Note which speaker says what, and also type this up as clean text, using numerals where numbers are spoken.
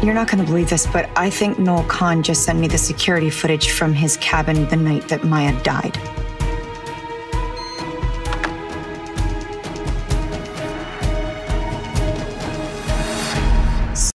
Speaker 1: You're not going to believe this, but I think Noel Khan just sent me the security footage from his cabin the night that Maya died.